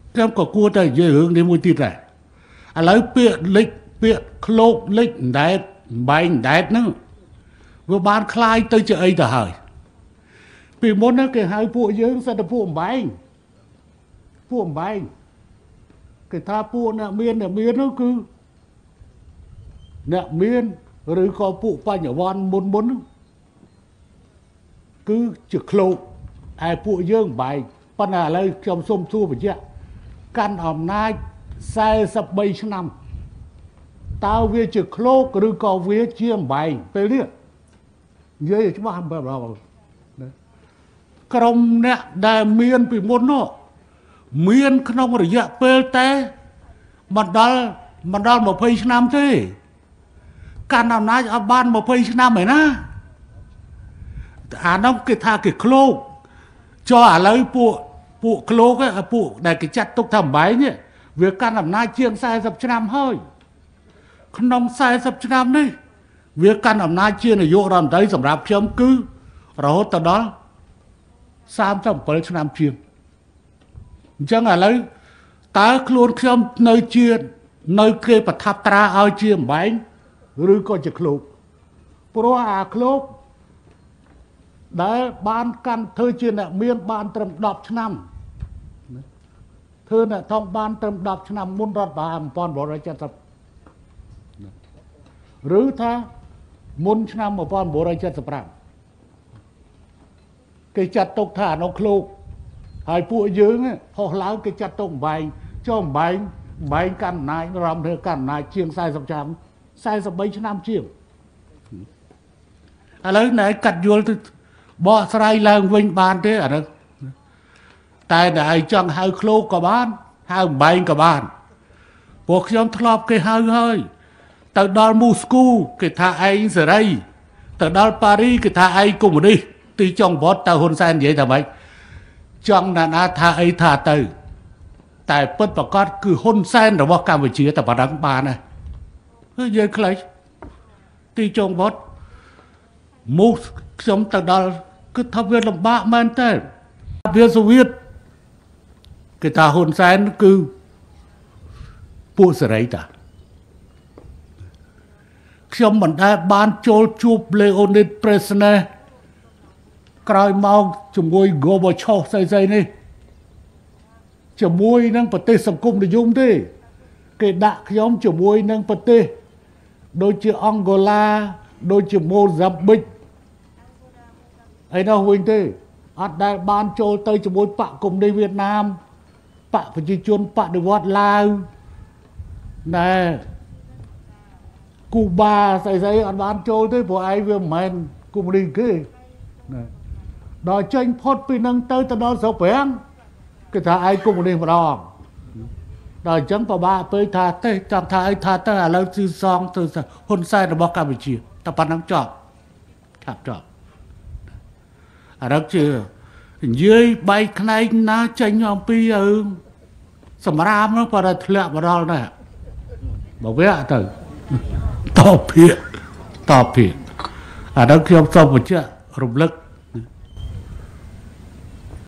ខ្ញុំក៏គួរតែនិយាយរឿងនេះមួយទៀតដែរឥឡូវពាក្យលិចពាក្យឃ្លោកលិចដែតបែងដែតហ្នឹងវាបានคลายទៅជាអីទៅហើយពីមុនហ្នឹងគេហៅពួកយើងសិតតែពួកអំបែងគេថាពួកអ្នកមាននោះគឺអ្នកមានឬក៏ពួកបញ្ញវន្តមុនហ្នឹងគឺជាឃ្លោកឯពួកយើងបែងប៉ុន្តែឥឡូវខ្ញុំសូមសួរបញ្ជាក់កាន់អំណាច43ឆ្នាំតើវាជាឃ្លោកឬក៏វាជាអំបែងពេលនេះនិយាយឲ្យច្បាស់បែបđóក្រុមអ្នកដែលមានពីមុននោះមានក្នុងរយៈពេលតែមិនដល់20ឆ្នាំទេកាន់អំណាចអត់បាន20ឆ្នាំឯណាអានោះគេថាគេឃ្លោកចុះឥឡូវពួកឃ្លោកពួកដែលគេចាត់ទុកថាអំបែងនេះវាកាន់អំណាចជាង40ឆ្នាំហើយក្នុង40ឆ្នាំនេះវាកាន់អំណាចជានាយករដ្ឋមន្ត្រីសម្រាប់ខ្ញុំគឺរហូតទៅដល់37ឆ្នាំជាងអញ្ចឹងឥឡូវតើខ្លួនខ្ញុំនៅគេប្រថាប់ត្រាឲ្យជាអំបែងឬក៏ជាឃ្លោកព្រោះអាឃ្លោកដែលបានកាន់ធ្វើជាអ្នកមានបានត្រឹម10ឆ្នាំធ្វើអ្នកថងបានត្រឹម10ឆ្នាំមុនរដ្ឋបាល1970ឬថាមុនឆ្នាំ1975គេចាត់ទុកថាអានោះឃ្លោកហើយពួកយើងហោះឡើងគេចាត់ទុកអំបែងចុះអំបែងកាន់អំណាចរដ្ឋមន្ត្រីកាន់អំណាចជាង40ឆ្នាំ43ឆ្នាំជាងឥឡូវណែកាត់យល់ទៅបកស្រាយឡើងវិញបានទេអានោះតែឯងចង់ហៅឃ្លោកក៏បានហៅអំបែងក៏បានពួកខ្ញុំធ្លាប់គេហៅហើយទៅដល់មូស្គូគេថាឯងសេរីទៅដល់ប៉ារីគេថាឯងកុម្មុយនីសទីចុងវត្តទៅហ៊ុនសែននិយាយថាម៉េចចង់ណាថាអីថាទៅតែពិតប្រកបគឺហ៊ុនសែនរបស់កម្ពុជាតែប៉ុណ្ណឹងបានហើយគឺនិយាយខ្លីទីចុងវត្តមូសខ្ញុំទៅដល់គឺថាវាលំបាកមែនតើវាសូវៀតគេថាហ៊ុនសែនគឺពួកសេរីតាខ្ញុំមិនដែលបានចូលជួបលេអូនីតប្រេសណេក្រោយមកជាមួយហ្គូបាឆូស្អីនេះជាមួយនឹងប្រទេសសង្គមនិយមទេគេដាក់ខ្ញុំជាមួយនឹងប្រទេសដូចជាអង់ហ្គូឡាដូចជាម៉ូហ្សាំប៊ិកហើយនោះវិញទេអត់ដែលបានចូលទៅជាមួយបកកុម្មុយនីសវៀតណាមបកប្រជាជនបដិវត្តឡាវណែគូបាស្អីអត់បានចូលទេព្រោះឯងវាមិនមែនកុម្មុយនីសគេណាដល់ចេញផុតពីនឹងទៅដល់ស្រុកប្រាំងគេថាឯងកុម្មុយនីសម្ដងដល់អញ្ចឹងប្របាពេលថាទេចង់ថាអីថាទៅឥឡូវគឺសងទៅហ៊ុនសែនរបស់កម្ពុជាតែប៉ុណ្ណឹងចប់ថាប់ចប់អារឹកជានិយាយបែកខ្នែងណាចេញអំពីសម្រាមនោះបើតែធ្លាក់មកដល់នេះបើវាទៅតបភាអារឹកខ្ញុំសូមបញ្ជាក់រំលឹក